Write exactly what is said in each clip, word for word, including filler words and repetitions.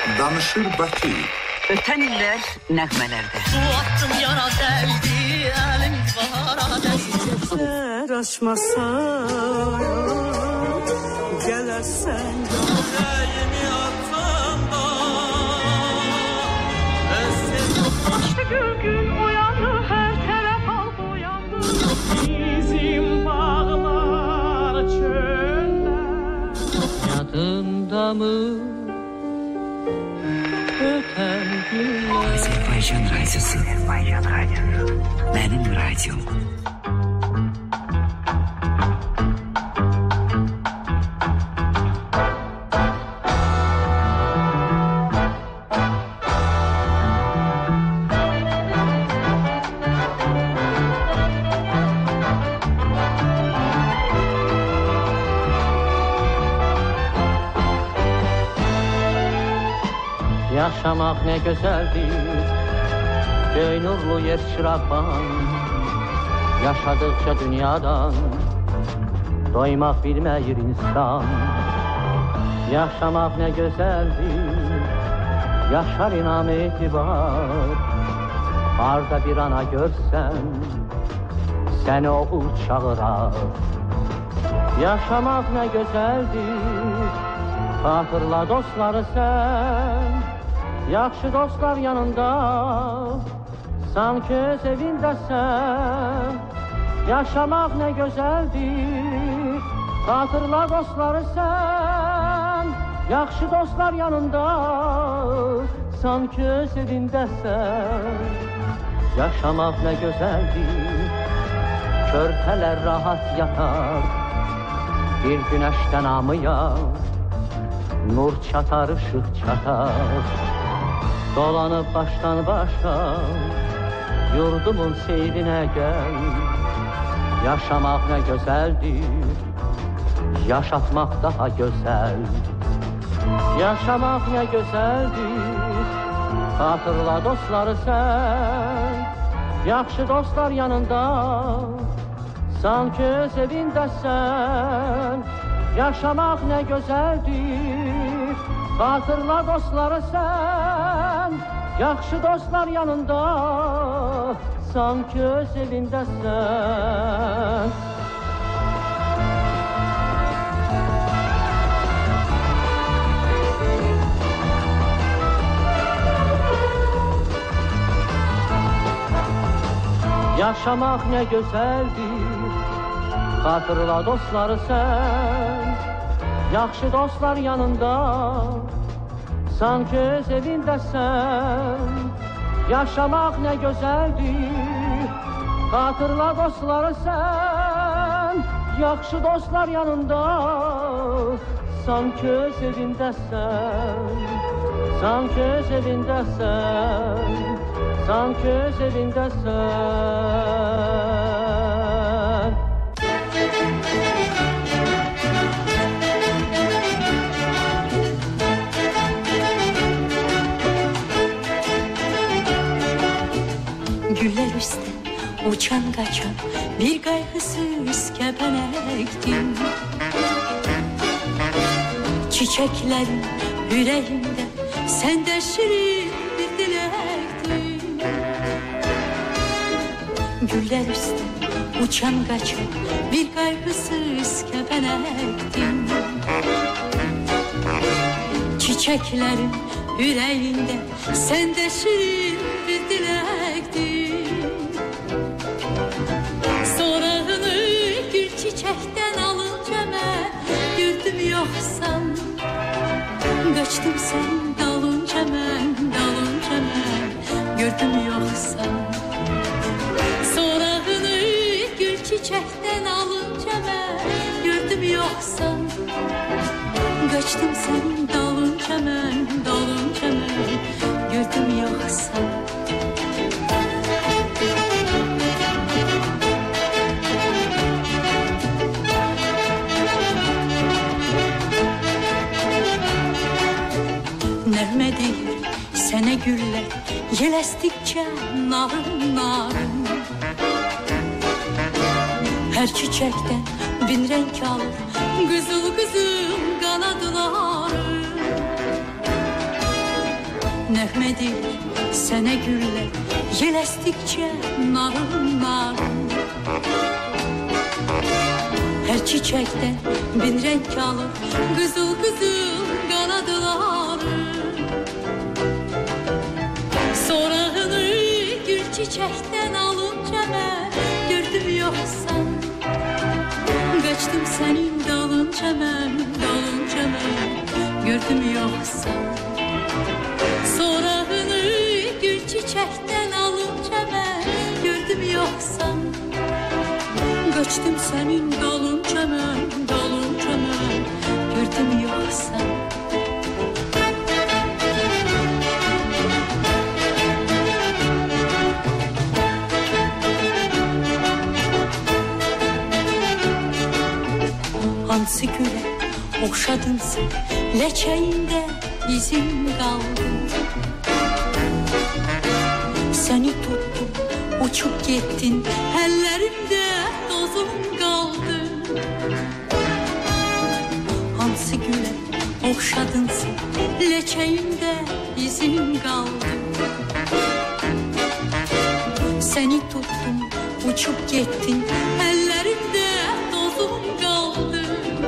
Danışır Bakı. Öten iller nəğmələrdə. Su attım yana dəldi, əlim bahara dəldi. Sər açmasa, gələrsən. Əlimi atsan da, Açdı gül gül uyandı, hər tərəf al uyandı. Bizim bağlar çöller. yadında mı? Öten günler. Azərbaycan radiosu. Azərbaycan radiosu. Mənim radiom. Yaşamak ne güzeldir, göy nurlu yer çırağan. Yaşadıkça dünyadan doymak bilmeyir insan. Yaşamak ne güzeldir, yaşar inam etibar. Barda bir ana görsen, seni oğul çağırar. Yaşamak ne güzeldir, hatırla dostları sen. Yaxşı dostlar yanında, sanki öz evindəsən. Yaşamaq nə gözəldir, hatırla dostları sən. Yaxşı dostlar yanında, sanki öz evindəsən. Yaşamaq nə gözəldir, körpələr rahat yatar. Bir günəşdən amıyar, nur çatar, ışıq çatar. Dolanıp baştan başa, yurdumun seyrine gel. Yaşamak ne güzeldir, yaşatmak daha güzel. Yaşamak ne güzeldir, hatırla dostları sen. Yaxşı dostlar yanında, sanki öz evindəsən. Yaşamak ne güzeldir, hatırla dostları sen. Yaxşı dostlar yanında, sanki öz evindəsən. Yaşamak ne güzeldir, hatırla dostları sen. Yaxşı dostlar yanında, sanki öz evindəsən. Yaşamak ne güzeldir, hatırla dostları sen. Yaxşı dostlar yanında, sanki öz evindəsən. Sanki öz evindəsən, sanki öz evindəsən. Güller üstte uçan kaçan bir kaygısız kepenektim. Çiçeklerin yüreğimde sen de şirin bir dilektin. Güller üstte uçan kaçan bir kaygısız kepenektim. Çiçeklerin yüreğinde sen de şirin bir dilektin. Sorağını gül çiçekten alınca ben gördüm yoksan. Kaçtım sen dalınca ben, dalınca ben gördüm yoksan. Sorağını gül çiçekten alınca ben gördüm yoksan. Kaçtım sen dalınca ben, dalınca ben gördüm yoksan. Nəğmə deyir sənə güller, yel əsdikcə narın narın. Hər çiçəkdən bin renk alır, qızıl qızıl qanadları. nəğmə deyir sənə güllər, yel əsdikcə narım narım. Hər çiçəkdən bin rəng alır, qızıl qızıl qanadıları. Sorağını gül çiçəkdən alınca mən gördüm yoxsan. Qaçdım sənin dalınca mən, dalınca mən gördüm yoxsan. Sorağını gül çiçəkdən alınca mən gördüm yoxsan. Qaçdım sənin dalınca mən, dalınca mən gördüm yoxsan. Hansı gülə oxşadınsa, ləkəyində izin qaldı. Səni tutdum, uçub getdin, əllərimdə dozum qaldı. Hansı gülə oxşadınsa, ləkəyində izin qaldı. Səni tutdum, uçub getdin, əllərimdə dozum qaldı.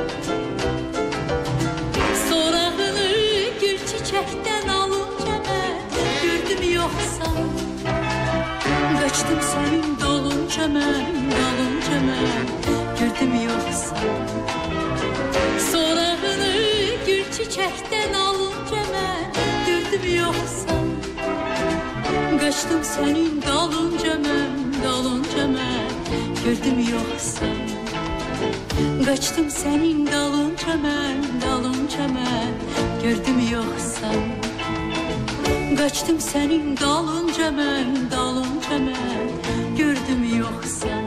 Sorağını gül çiçəkdən alınca mən gördüm yoxsan. Qaçdım sənin dalınca mən, dalınca mən gördüm yoxsan. Sorağını gül çiçəkdən alınca mən gördüm yoxsan. Qaçdım sənin dalınca mən, dalınca mən gördüm yoxsan. Qaçdım sənin dalınca mən, dalınca mən gördüm yoxsan. Qaçdım sənin dalınca mən, dalınca mən gördüm yoxsan.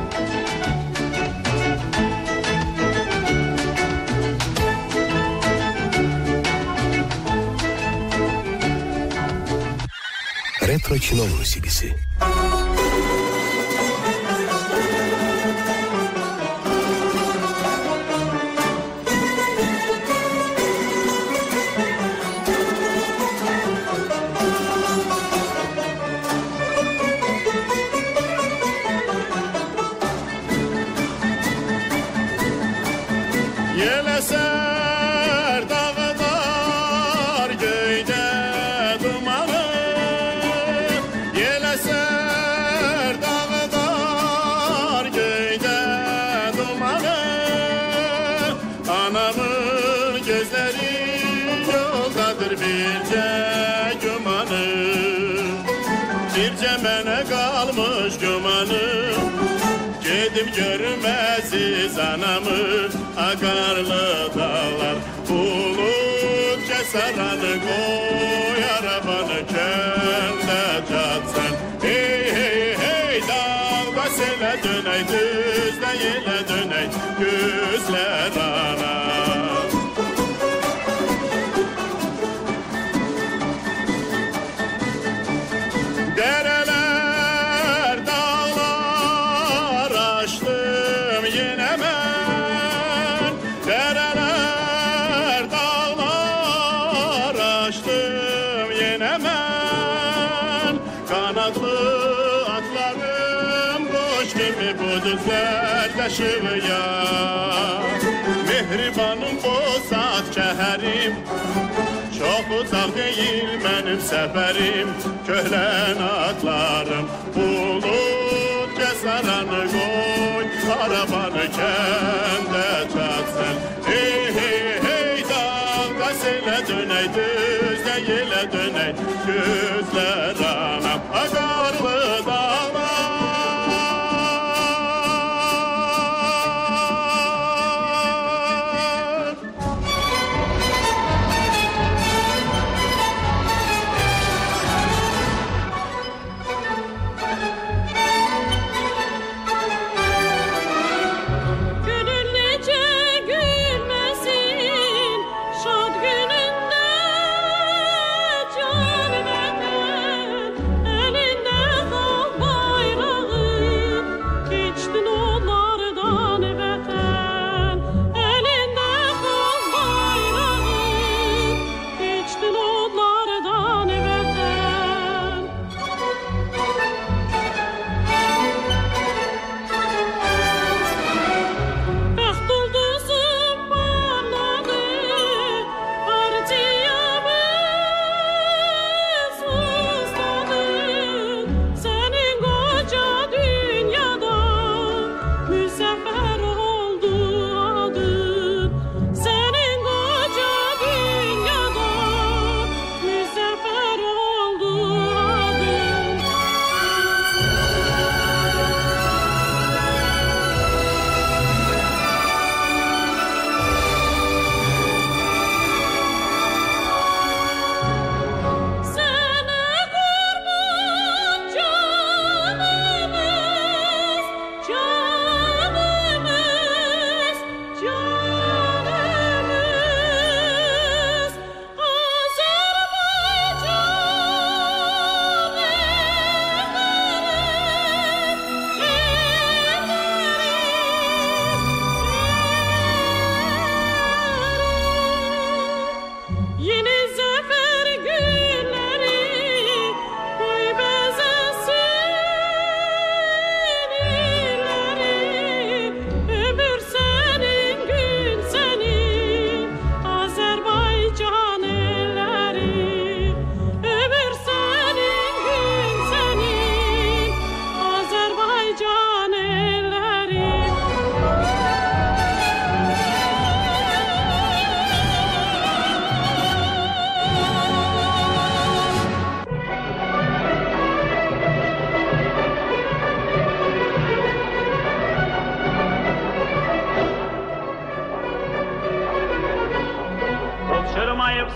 Retro kino musikisi. Yeleser dağlar göyde dumanı, Yeleser dağlar göyde dumanı. Anamın gözleri yoldadır birce gümanı, birce mene kalmış gümanı. Gedim görmesiz anamı, akarlı dağlar bulut keseranı, koy arabanı kende catsan. Hey hey hey dağda sele döney, düzle yele döney, güzler anam. Dereler dağlar aştım yine ben, dereler dağlar aştım yine ben. Kanatlı atlarım kuş gibi bu düzlerde şıvıya. Mehribanım bu saat keherim, çok uzak değil benim seferim. Köhlen atlarım bulut keseranı, koy arabanı kende çatsın. Hey hey hey dağda sele döney, düzle yele döney, güzler anam akarlı dağlar. Gönül nece gülmesin şad gününde, can veren elinde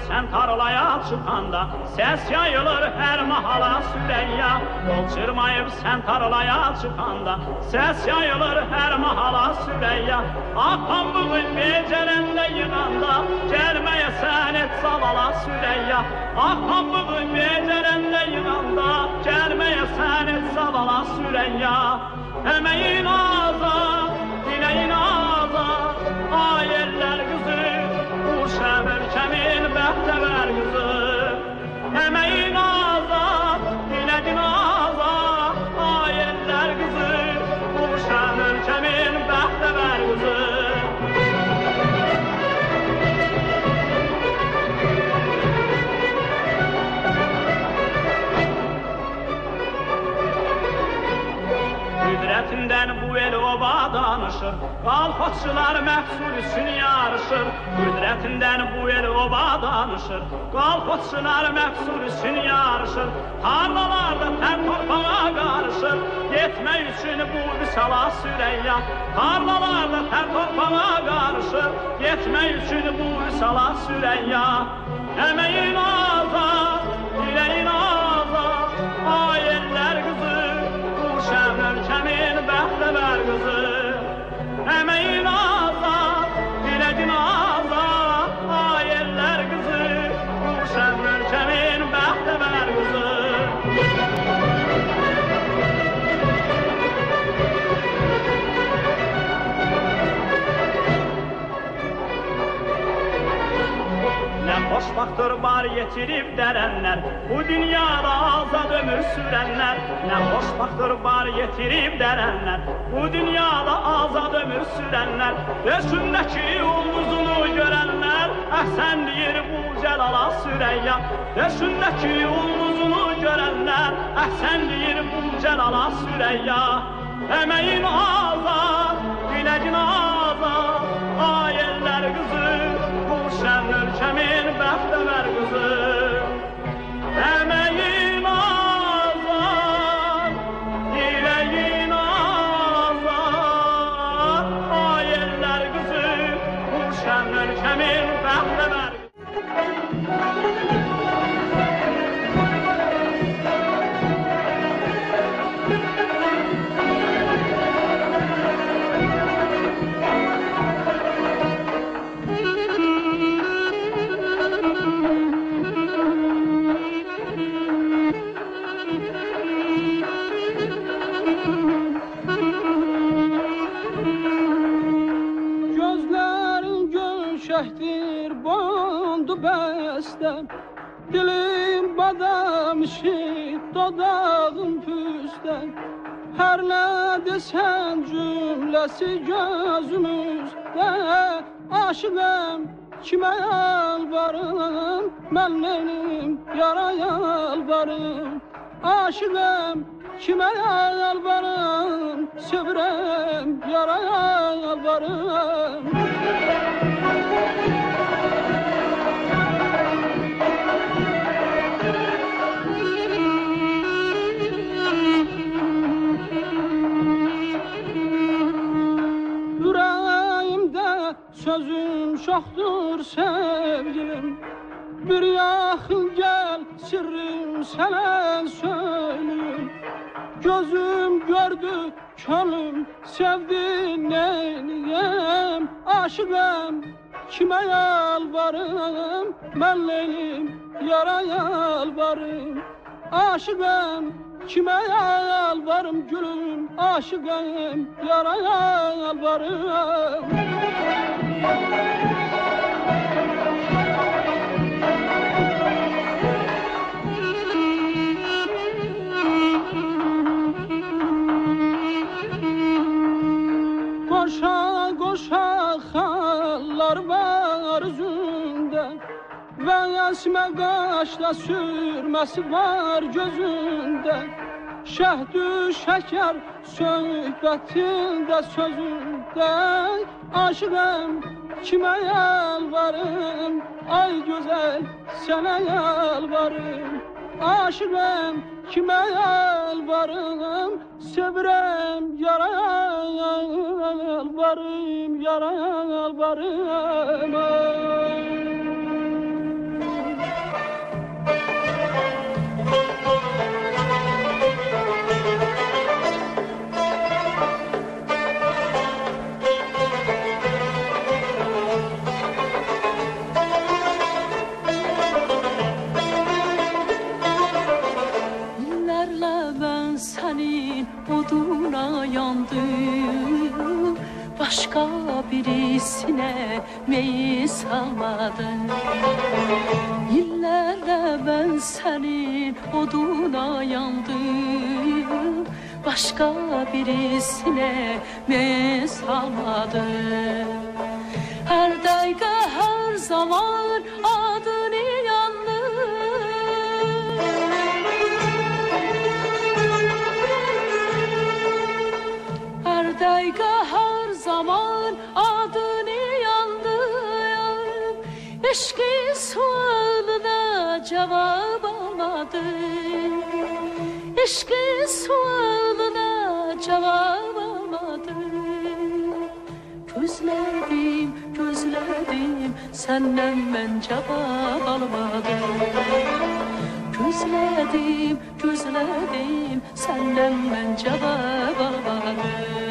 sen tarlaya çıkanda, ses yayılır her mahala Süreyya. Yol çırmayıp sen tarlaya çıkanda, ses yayılır her mahala Süreyya. Akan bugün becerende yığanda, gelmeye sen et zavala Süreyya. Akan bugün becerende yığanda, gelmeye sen et zavala Süreyya. Emeğin azad, dileğin azad, ayeller kızı, Uşam ülkemin bəxtəvər kızı. Emeğin azad, dileğin azad, ayeller kızı, Uşam ülkemin bəxtəvər kızı. Qüdrətindən bu el oba danışır, qalxotçular məhsul üçün yarışır. Qüdrətindən bu el oba danışır, qalxotçular məhsul üçün yarışır. Tarlalarda tər torpağa qarışır, getmək üçün bu Vüsala Süreyya. Tarlalarda tər torpağa qarışır, getmək üçün bu Vüsala Süreyya. Əməyin azad, diləyin azad, ayellər qızı, Uşam ülkemin bəxtəvər qızı. Əməyin azad, diləyin azad, ayellər qızı, Uşam ülkemin bəxtəvər qızı. Nə xoşbaxtır var yetirib dərənlər, bu dünyada azad ömür sürənlər. Nə xoşbaxtır var yetirib dərənlər, bu dünyada azad ömür sürənlər. Döşündəki ulduzunu görənlər, əhsən deyir bu Cəlala Süreyya. Döşündəki ulduzunu görənlər, əhsən deyir bu Cəlala Süreyya. Əməyin azad, diləyin azad, ayellər qızı, Uşam ülkemin bəxtəvər qızı. Əməyin azad, diləyin azad, ayellər qızı, Uşam ülkemin bəxtəvər qızı. Dilim badam işit, dodağım püsten. Her ne desen cümlesi gözümüzde. Aşığım kime yalvarım, ben benim yara yalvarım. Aşığım kime yalvarım, sevirem yara yalvarım. Sözüm çoxdur sevgilim, bir yaxın gel sirrim sana söyleyeyim. Gözüm gördü, könlüm sevdi neyleyem. Aşığım kime yalvarım, ben leylim yara yalvarım. Aşığım kime yalvarım gülüm, aşığım yara yalvarım. Koşa koşa hallar var yüzünde, ve yasme kaşla sürmesi var gözünde. Şehdü şeker söhbetinde sözünde. Aşığım kime yalvarım, ay güzel sana yalvarım. Aşığım kime yalvarım, sevirem yara yalvarım, yara yalvarım. başka birisine meyiz almadım. Yıllarla ben senin oduna yandım, başka birisine meyiz almadım. Her dakika her zaman adını yandım. Her dakika her zaman adını yandım. Eşki sualına cevap almadım. Eşki sualına cevap almadım. Gözledim, gözledim, senden ben cevap almadım. Gözledim, gözledim, senden ben cevap almadım.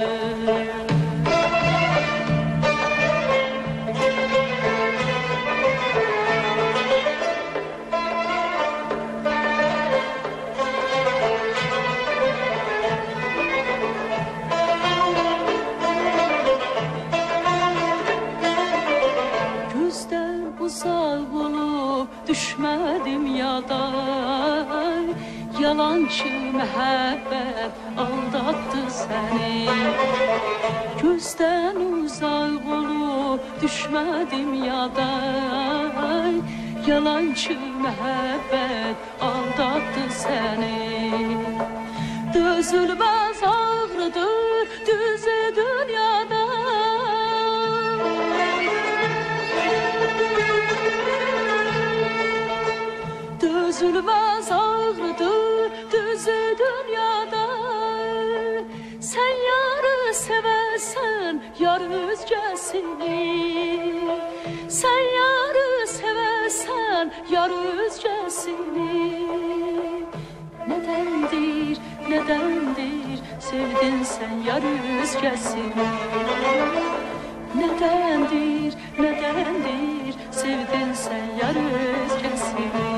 Uzak olup düşmedim yadan, yalancı mehabbet aldattı seni. Gözden uzak olup düşmedim yadan, yalancı mehabbet aldattı seni. Dözülmez ağrıdır düze dünyada. Dözülmez ağrıdır düze dünyada. Sen yarı seversen yar özcesini. Sen yarı seversen yar özcesini. Nedendir, nedendir sevdin sen yar özcesini. Nedendir, nedendir sevdin sen yar özcesini.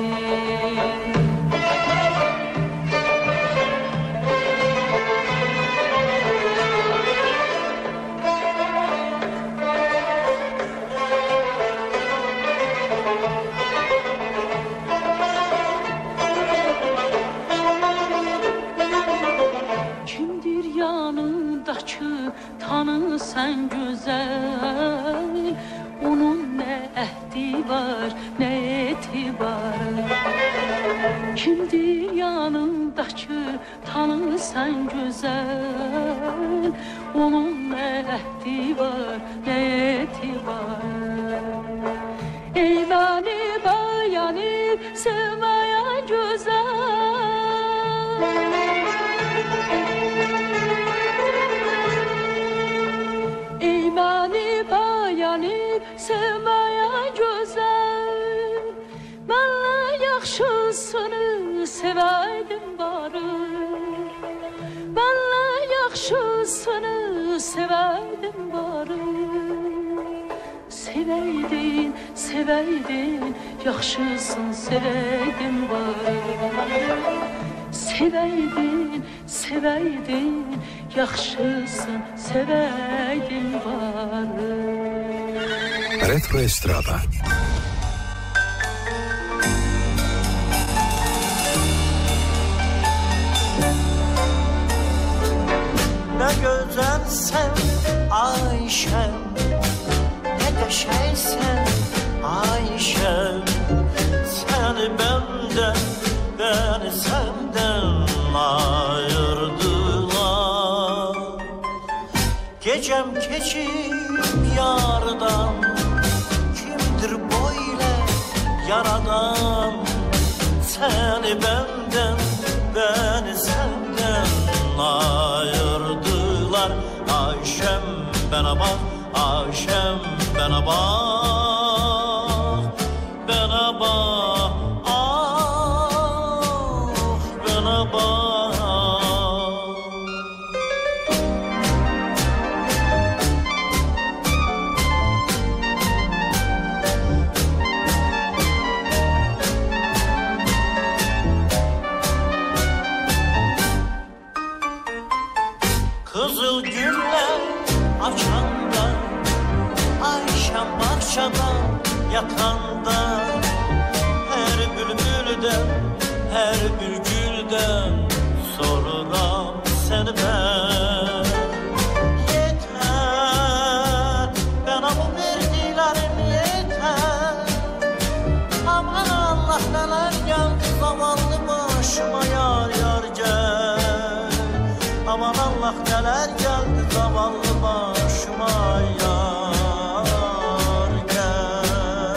Kimdir yanındaki tanı sen güzel, onun ne ehdi var ne etibarı. Kimdir yanındaki tanı sen güzel, onun ne ehdi var ne etibarı. Ey beni beğenip sevmeyen güzel, ey beni beğenip sevmeyen güzel, benle yaxşısını seveydim bari. Benle yaxşısını seveydim bari. Seveydin, seveydin, yaxşısın seveydin bari. Seveydin, seveydin, yaxşısın seveydin bari. Retro Estrada. Ne güzelsen Ayşem, ne de şeysen Ayşem. Seni benden, beni senden ayırdılar. Gecem keçip yardan, kimdir böyle yaradan? Seni benden, beni senden ayırdılar. Ayşem bana bak, Ayşem bana bak, bana bak, ah bana bak. Kızıl güller açanda Allah neler geldi zavallı başıma yar yar gel. Aman Allah neler geldi zavallı başıma yar gel.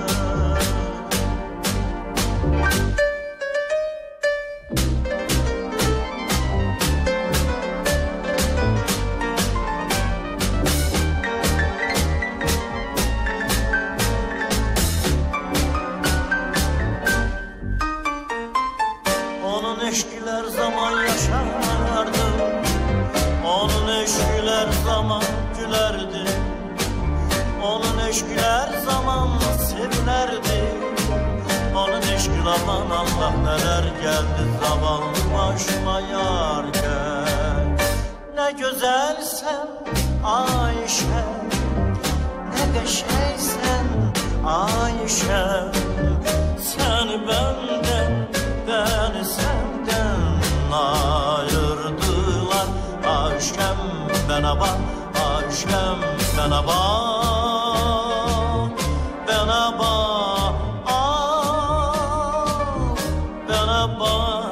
Onun eşkiler zaman yaşardı, onun eşkiler zaman gülerdi, onun eşkiler zaman sevilerdi. Onun eşkilerden Allah neler geldi zavallı başıma yar gel. Ne güzelsen Ayşe, ne beşeysen Ayşe, seni benden, beni senden ayırdılar. Ayşem bana bak, Ayşem bana bak, bana bak, ah, bana bak.